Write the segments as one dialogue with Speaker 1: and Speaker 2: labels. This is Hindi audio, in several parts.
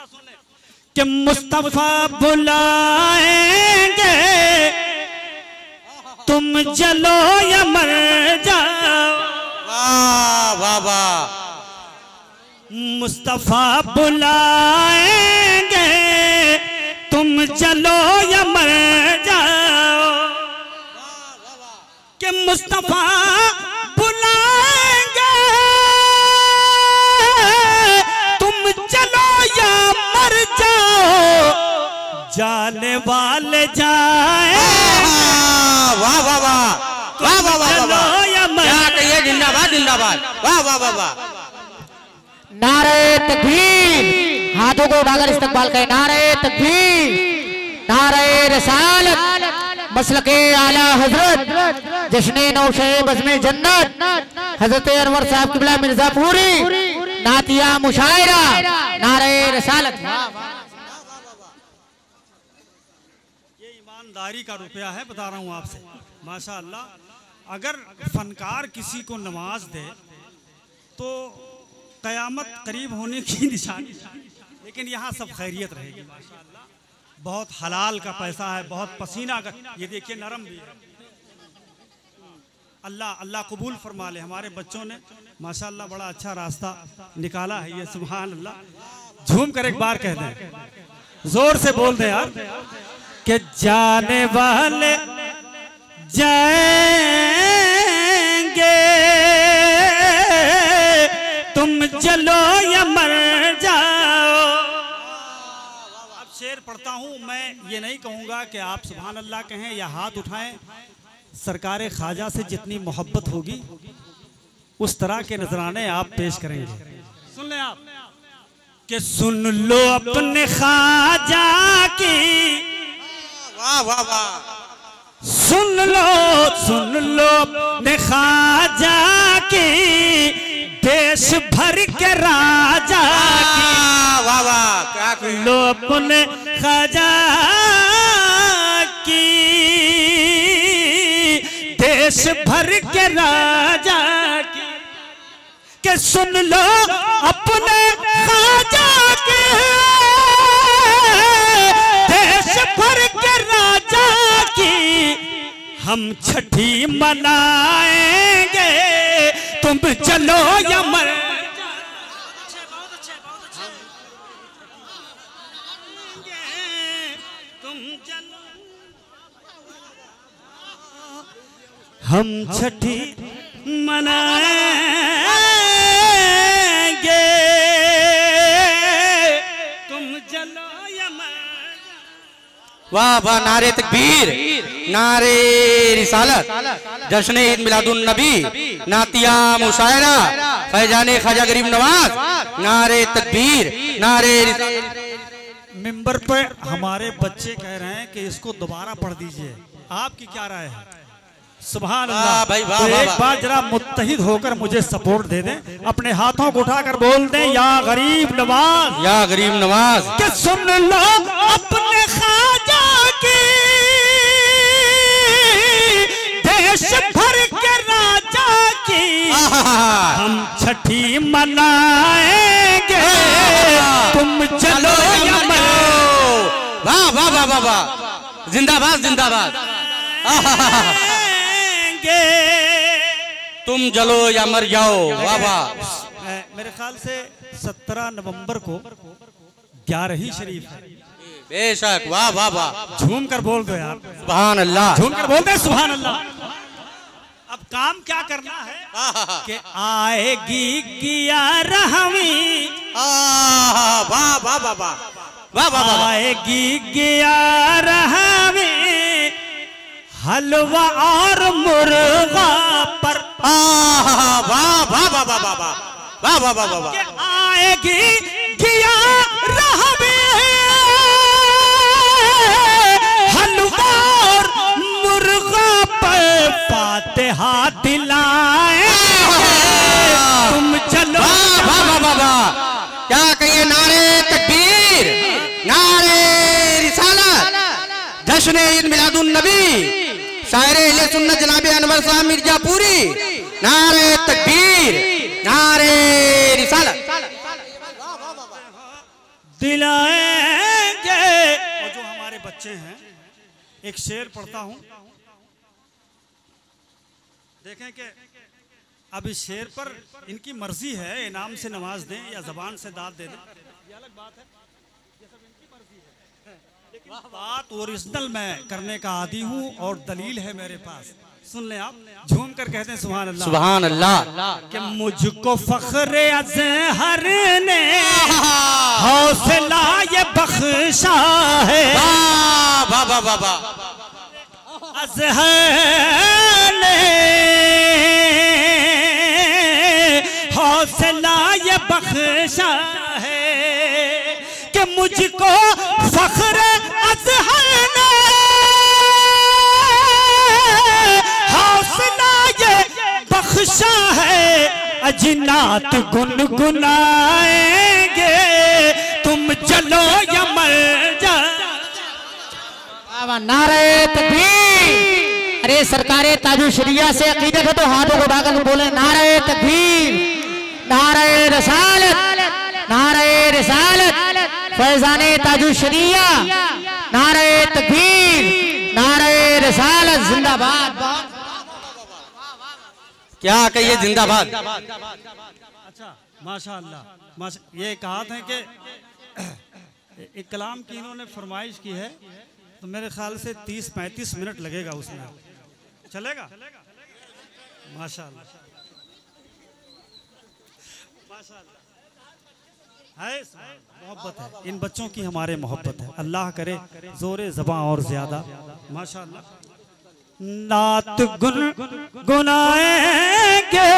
Speaker 1: कि मुस्तफा बुलाएंगे तुम जलो या मर जाओ।
Speaker 2: वाह वाह वाह।
Speaker 1: मुस्तफा बुलाएंगे तुम जलो या मर जाओ। कि मुस्तफा बुलाएंगे तुम चलो या मर जाओ। जाने वाले जाए।
Speaker 2: वाह वाह वाह वाह वाह वाह वाह। क्या कहिए, जिंदाबाद जिंदाबाद। वाह वाह वाह वाह।
Speaker 3: नारे तकबीर, हाथों को उठाकर इस्तकबाल करें। नारे तकबीर, नारे रसालत, मसलके आला हजरत जश्ने नौशे बज़्मे जन्नत हजरत अनवर साहब क़िबला मिर्जापुरी नातिया मुशायरा नारे रसालत।
Speaker 1: ये ईमानदारी का रुपया है, बता रहा हूँ आपसे। माशाअल्लाह, अगर फनकार किसी को नवाज दे तो कयामत करीब होने की निशानी। लेकिन यहाँ सब खैरियत रहेगी माशाअल्लाह। बहुत हलाल का पैसा है, बहुत पसीना का। ये देखिए नरम भी है। अल्लाह अल्लाह कबूल फरमा ले। हमारे बच्चों ने माशाअल्लाह बड़ा अच्छा रास्ता निकाला है। ये सुभान अल्लाह। झूम कर एक बार कह दें, जोर से बोल दे यार कि जाने वाले जाएंगे तुम चलो या मर जाओ। अब शेर पढ़ता हूं मैं। ये नहीं कहूंगा कि आप सुभान अल्लाह कहें या हाथ उठाएं। सरकारे ख्वाजा से जितनी मोहब्बत होगी उस तरह के नजराने आप पेश करेंगे। सुन लें आप कि सुन लो अपने ख्वाजा की।
Speaker 2: वाह वाह वाह।
Speaker 1: सुन लो अपने ख्वाजा की, देश भर के राजा की।
Speaker 2: वाह वाह। क्या
Speaker 1: सुन लो अपने ख्वाजा की, देश भर के राजा की। के सुन लो अपने ख्वाजा के, देश भर के राजा की। हम छठी मनाएंगे तुम चलो या मर। तुम चलो, हम छठी मनाएंगे तुम चलो या मर।
Speaker 2: वाह वाह। नारे तकबीर, नारे रिसालत, जश्न ईद मिलादुन नबी, नातिया मुशायरा, फैजाने ख्वाजा गरीब नवाज। नारे तकबीर, नारे
Speaker 1: मिंबर पर हमारे बच्चे कह रहे हैं कि इसको दोबारा पढ़ दीजिए। आपकी क्या राय है? सुभान अल्लाह भाई। तो एक बार जरा मुत्तहिद होकर मुझे सपोर्ट दे दें। अपने हाथों को उठाकर बोल दें या गरीब नवाज,
Speaker 2: या गरीब नवाज।
Speaker 1: कि सुन लो अपने ख्वाजा की, देश भर के राजा की। हम छठी मनाएंगे तुम चलो या मरो।
Speaker 2: वाह वाह वाह वाह वाह। जिंदाबाद जिंदाबाद। तुम जलो या मर जाओ। वाह वाह।
Speaker 1: मेरे ख्याल से 17 नवंबर को 11 शरीफ है।
Speaker 2: बेशक। वाह वाह वाह।
Speaker 1: झूम कर बोल दो यार
Speaker 2: सुभान अल्लाह।
Speaker 1: झूम कर बोल दे सुभान अल्लाह। अब काम क्या करना है कि आएगी गियारहवीं।
Speaker 2: वाह वाह वाह वाह वाह वाह।
Speaker 1: आएगी गियारहवीं, हलवा और मुर्गा पर।
Speaker 2: वाह वाह वाह वाह वाह वाह वाह वाह वाह वाह।
Speaker 1: आएगी गियारहवीं, हलवा और मुर्गा पर फातिहा दिलाए तुम चलो।
Speaker 2: वाह वाह वाह वाह। क्या कहिए, नारे तकबीर, नारे रिसालत, जश्न ईद मिलादुन नबी, शायरे अहले सुन्नत जनाब अनवर साहब मिर्जापुरी। नारे तकबीर, नारे रिसालत।
Speaker 1: दिलाएंगे। और जो हमारे बच्चे हैं, एक शेर पढ़ता हूं, देखें कि अब इस शेर पर इनकी मर्जी है, इनाम से नवाज दें या जबान से दाद दे दें, ये अलग बात है, ये सब इनकी मर्जी है। लेकिन बात ओरिजिनल मैं करने का आदी हूं और दलील है मेरे पास। सुन लें आप, झूम कर कहते हैं सुभान अल्लाह।
Speaker 2: सुभान अल्लाह।
Speaker 1: कि मुझको फख्र अज़हर ने हौसला ये बख्शा है,
Speaker 2: वाह वाह वाह वाह।
Speaker 1: अज़हर ने हौसला ये बख्शा है कि मुझको फख्र अज़हर ने हौसला ये बख्शा है। अजनात गुनगुनाएंगे, तुम चलो या मर जा।
Speaker 3: नारे तकबीर। अरे सरकारे ताजु शरिया से अकीदत है तो हाथों को उठाकर बोले नारे तकबीर, नारे रसालत, नारे रिसालत, फैजाने ताजु शरिया, नारे तकबीर, नारे रिसालत, जिंदाबाद।
Speaker 2: क्या कहिए, जिंदाबाद।
Speaker 1: अच्छा माशाअल्लाह। ये कहा था कि एक कलाम की इन्होंने फरमाइश की है, तो मेरे ख्याल से 30-35 मिनट लगेगा उसमें, चलेगा? माशाअल्लाह है, मोहब्बत है इन बच्चों की, हमारे मोहब्बत है। अल्लाह करे जोरे ज़बां और ज्यादा। माशाअल्लाह। नात गुनगुनाएंगे,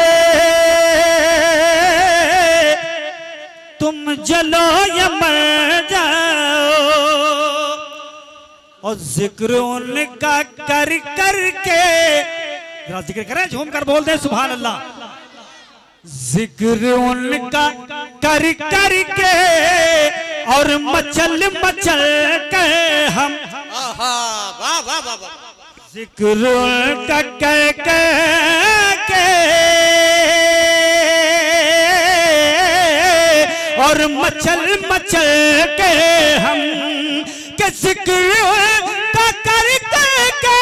Speaker 1: तुम जलो या मर जाओ। और जिक्र उनका कर करके, जरा जिक्र करें, झूम कर बोल दे सुभान अल्लाह। जिक्र उनका कर करके और मचल मचल के हम,
Speaker 2: वाह वाह वाह।
Speaker 1: जिक्र उनका कर के और मचल मचल के हम, के जिक्र का कर के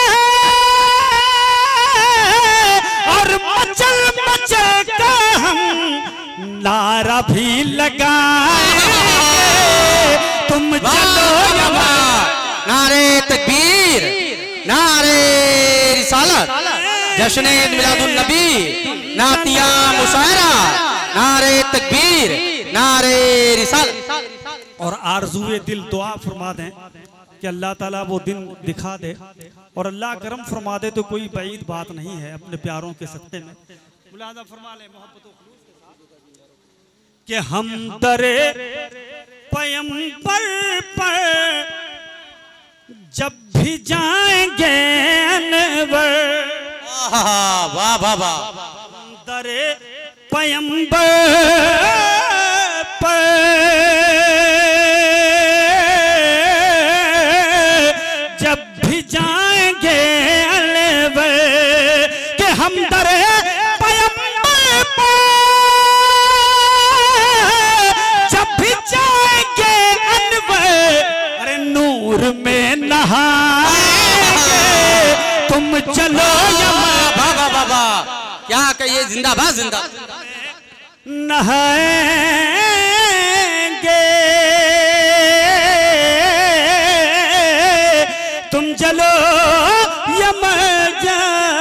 Speaker 1: और मचल मचल के हम नारा भी लगाएंगे, तुम चलो या
Speaker 2: नारे तकबीर, नारे रिसालत, जश्न ईद मिलादुन नबी, नातिया मुशायरा, नारे तकबीर, नारे रिसालत।
Speaker 1: और आरज़ुए दिल दुआ फरमा दें कि अल्लाह ताला वो दिन दिखा दे, और अल्लाह करम फरमा दे तो कोई बईद बात नहीं है अपने प्यारों के सत्ते में। मुलाज़ा फरमा ले मोहब्बत कि हम दरे पैगंबर पर जब भी जाएंगे अनवर,
Speaker 2: वाह वाह वाह।
Speaker 1: दरे पैगंबर पर जब भी जाएंगे अनवर, कि हम दरे पैगंबर पर जब भी जाएंगे अनवर, अरे नूर में नहाएंगे, तुम चलो या
Speaker 2: बाबा बाबा। क्या कहिए, जिंदाबाद जिंदाबाद।
Speaker 1: नहाएंगे, तुम चलो या मर जाओ।